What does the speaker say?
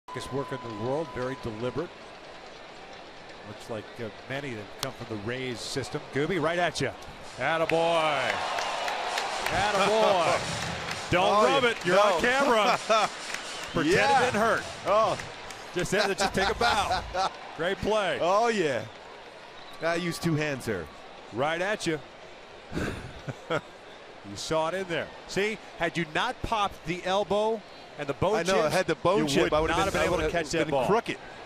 Work in the world, very deliberate. Looks like many that come from the Rays system. Gooby, right at you. Attaboy. Attaboy. Don't rub it. You're on camera. Pretend it didn't hurt. Oh. Just take a bow. Great play. Oh, yeah. I used two hands there. Right at you. You saw it in there. See, had you not popped the elbow and the bone chip, I know, I had the bone chip. I would not have been able to catch that ball. Crooked.